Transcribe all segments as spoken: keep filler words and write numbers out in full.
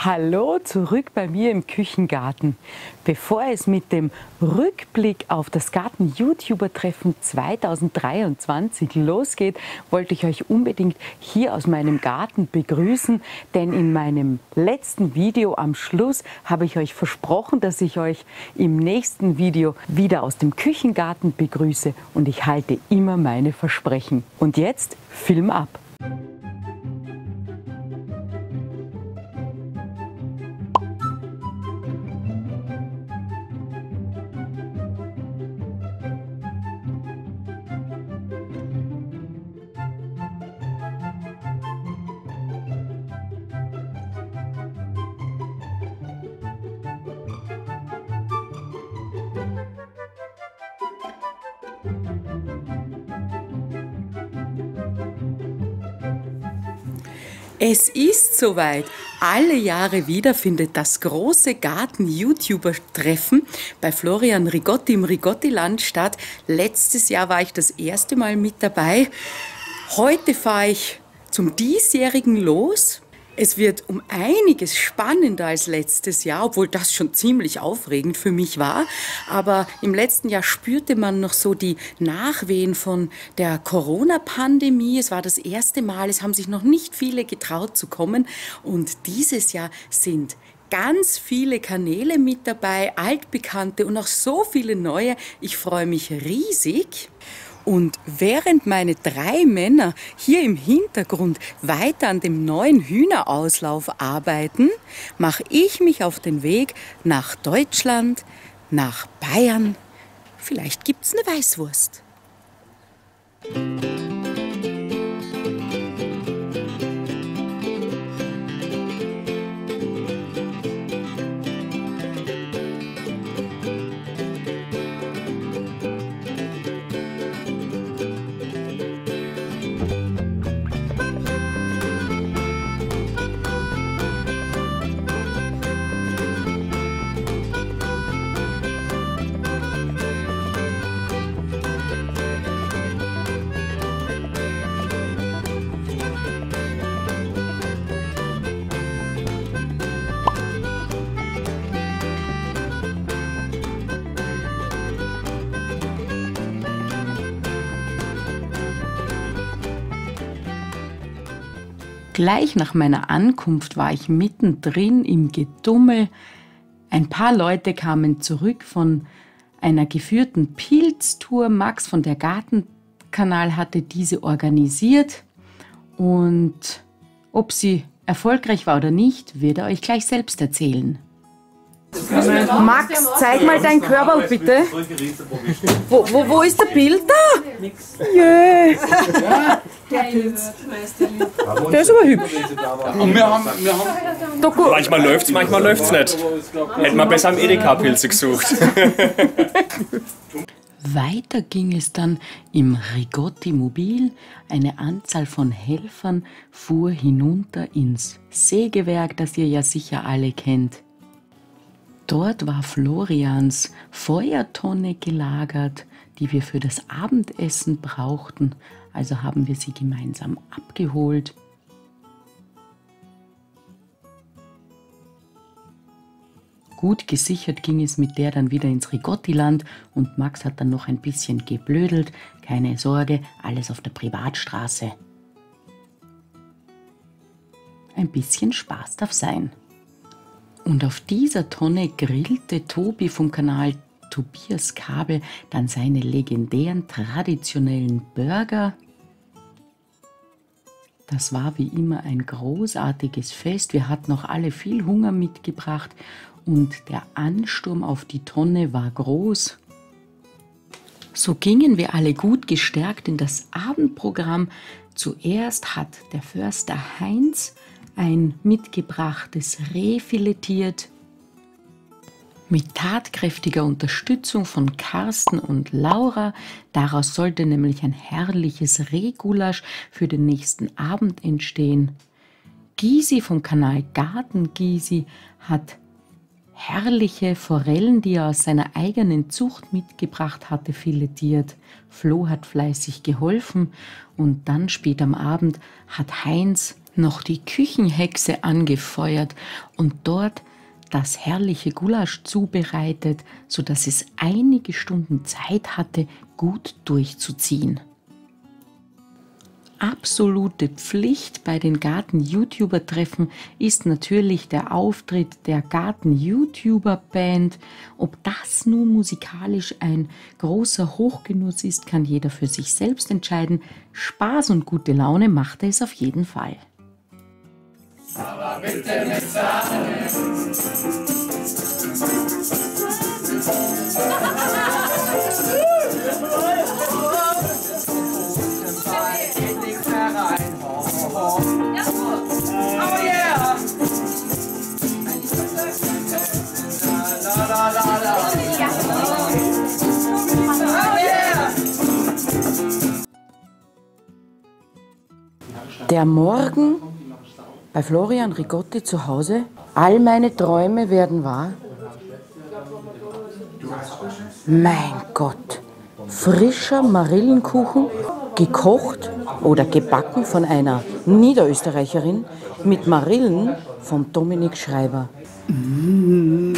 Hallo, zurück bei mir im Küchengarten. Bevor es mit dem Rückblick auf das Garten-YouTuber-Treffen zweitausenddreiundzwanzig losgeht, wollte ich euch unbedingt hier aus meinem Garten begrüßen, denn in meinem letzten Video am Schluss habe ich euch versprochen, dass ich euch im nächsten Video wieder aus dem Küchengarten begrüße, und ich halte immer meine Versprechen. Und jetzt Film ab! Es ist soweit. Alle Jahre wieder findet das große Garten-YouTuber-Treffen bei Florian Rigotti im Rigotti-Land statt. Letztes Jahr war ich das erste Mal mit dabei. Heute fahre ich zum diesjährigen los. Es wird um einiges spannender als letztes Jahr, obwohl das schon ziemlich aufregend für mich war. Aber im letzten Jahr spürte man noch so die Nachwehen von der Corona-Pandemie. Es war das erste Mal, es haben sich noch nicht viele getraut zu kommen. Und dieses Jahr sind ganz viele Kanäle mit dabei, altbekannte und auch so viele neue. Ich freue mich riesig. Und während meine drei Männer hier im Hintergrund weiter an dem neuen Hühnerauslauf arbeiten, mache ich mich auf den Weg nach Deutschland, nach Bayern. Vielleicht gibt's eine Weißwurst. Gleich nach meiner Ankunft war ich mittendrin im Getummel. Ein paar Leute kamen zurück von einer geführten Pilztour. Max von der Gartenkanal hatte diese organisiert. Und ob sie erfolgreich war oder nicht, wird er euch gleich selbst erzählen. Max, zeig mal dein Körper bitte. Wo, wo, wo ist der Bild da? Jö. Der Pilz. Der ist aber hübsch. Und wir haben, wir haben manchmal läuft's, manchmal läuft's nicht. Hätten wir besser am Edeka Pilze gesucht. Weiter ging es dann im Rigotti-Mobil. Eine Anzahl von Helfern fuhr hinunter ins Sägewerk, das ihr ja sicher alle kennt. Dort war Florians Feuertonne gelagert, die wir für das Abendessen brauchten. Also haben wir sie gemeinsam abgeholt. Gut gesichert ging es mit der dann wieder ins Rigotti-Land und Max hat dann noch ein bisschen geblödelt. Keine Sorge, alles auf der Privatstraße. Ein bisschen Spaß darf sein. Und auf dieser Tonne grillte Tobi vom Kanal Tobias Kabel dann seine legendären traditionellen Burger. Das war wie immer ein großartiges Fest. Wir hatten auch alle viel Hunger mitgebracht und der Ansturm auf die Tonne war groß. So gingen wir alle gut gestärkt in das Abendprogramm. Zuerst hat der Förster Heinz ein mitgebrachtes Reh filetiert. Mit tatkräftiger Unterstützung von Carsten und Laura. Daraus sollte nämlich ein herrliches Rehgulasch für den nächsten Abend entstehen. Gysi vom Kanal Garten Gysi hat herrliche Forellen, die er aus seiner eigenen Zucht mitgebracht hatte, filetiert. Flo hat fleißig geholfen und dann spät am Abend hat Heinz noch die Küchenhexe angefeuert und dort das herrliche Gulasch zubereitet, sodass es einige Stunden Zeit hatte, gut durchzuziehen. Absolute Pflicht bei den Garten-YouTuber-Treffen ist natürlich der Auftritt der Garten-YouTuber-Band. Ob das nun musikalisch ein großer Hochgenuss ist, kann jeder für sich selbst entscheiden. Spaß und gute Laune machte es auf jeden Fall. Aber bitte mit Sahne. Oh yeah! Der Morgen bei Florian Rigotti zu Hause. All meine Träume werden wahr. Mein Gott! Frischer Marillenkuchen, gekocht oder gebacken von einer Niederösterreicherin mit Marillen von Dominik Schreiber. Mm.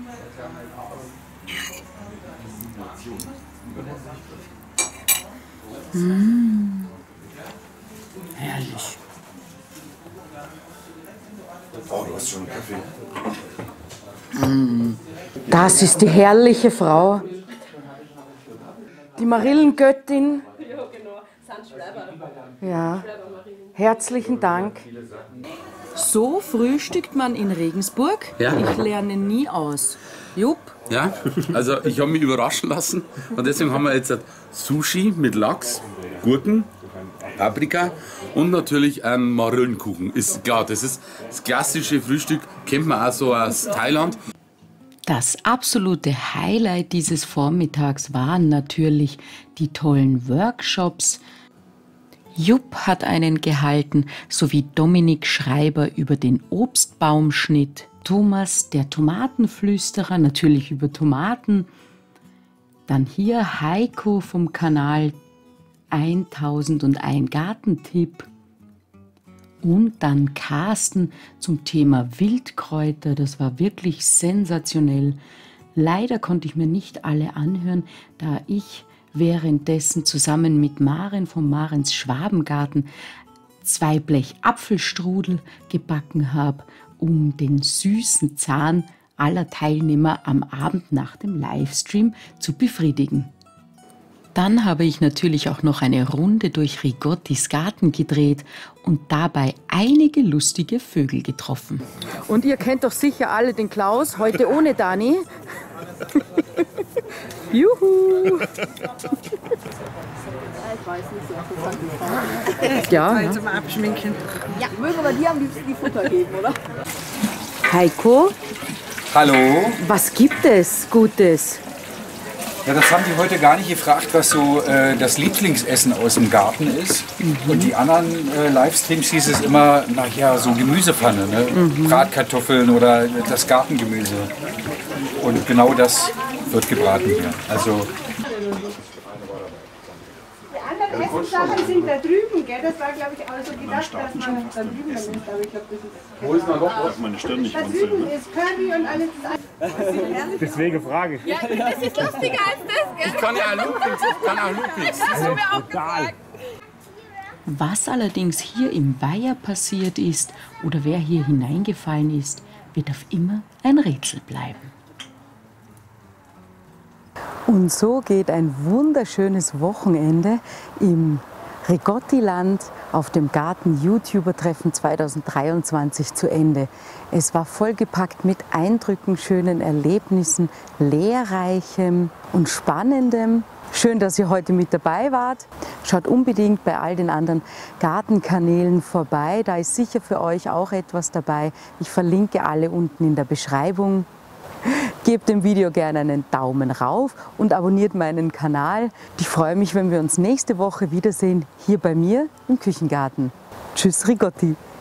Mm. Herrlich. Oh, du hast schon einen Kaffee. Mm. Das ist die herrliche Frau. Die Marillengöttin. Ja, genau. Ja. Herzlichen Dank. So frühstückt man in Regensburg. Ja. Ich lerne nie aus. Jupp. Ja, also ich habe mich überraschen lassen und deswegen haben wir jetzt Sushi mit Lachs, Gurken, Paprika und natürlich einen Marillenkuchen. Ist klar, das ist das klassische Frühstück, kennt man auch so aus Thailand. Das absolute Highlight dieses Vormittags waren natürlich die tollen Workshops. Jupp hat einen gehalten, sowie Dominik Schreiber über den Obstbaumschnitt, Thomas, der Tomatenflüsterer, natürlich über Tomaten, dann hier Heiko vom Kanal tausendeins Gartentipp und dann Carsten zum Thema Wildkräuter. Das war wirklich sensationell. Leider konnte ich mir nicht alle anhören, da ich währenddessen zusammen mit Maren vom Marens Schwabengarten zwei Blech Apfelstrudel gebacken habe, um den süßen Zahn aller Teilnehmer am Abend nach dem Livestream zu befriedigen. Dann habe ich natürlich auch noch eine Runde durch Rigottis Garten gedreht und dabei einige lustige Vögel getroffen. Und ihr kennt doch sicher alle den Klaus, heute ohne Dani. Juhu! Ja, ja. Zum Abschminken. Ja, mögen wir dir am liebsten die Futter geben, oder? Heiko? Hallo? Was gibt es Gutes? Ja, das haben die heute gar nicht gefragt, was so äh, das Lieblingsessen aus dem Garten ist. Mhm. Und die anderen äh, Livestreams hieß es immer, nachher so Gemüsepfanne, ne? Mhm. Bratkartoffeln oder das Gartengemüse. Und genau das wird gebraten hier. Also Die anderen Essenssachen sind da drüben, gell? Das war, glaube ich, auch so gedacht, dass man da drüben ist. Aber ich glaube, das ist... Wo ist man doch? Meine Stirn nicht. Da drüben ist Curry und alles. Deswegen Frage. Ja, das ist lustiger als das, gell? Ich kann ja Loopings, ich kann auch Loopings. Das hast du mir auch gesagt. Was allerdings hier im Weiher passiert ist oder wer hier hineingefallen ist, wird auf immer ein Rätsel bleiben. Und so geht ein wunderschönes Wochenende im Rigottiland auf dem Garten-YouTuber-Treffen zweitausenddreiundzwanzig zu Ende. Es war vollgepackt mit Eindrücken, schönen Erlebnissen, lehrreichem und spannendem. Schön, dass ihr heute mit dabei wart. Schaut unbedingt bei all den anderen Gartenkanälen vorbei. Da ist sicher für euch auch etwas dabei. Ich verlinke alle unten in der Beschreibung. Gebt dem Video gerne einen Daumen rauf und abonniert meinen Kanal. Ich freue mich, wenn wir uns nächste Woche wiedersehen, hier bei mir im Küchengarten. Tschüss, Rigotti!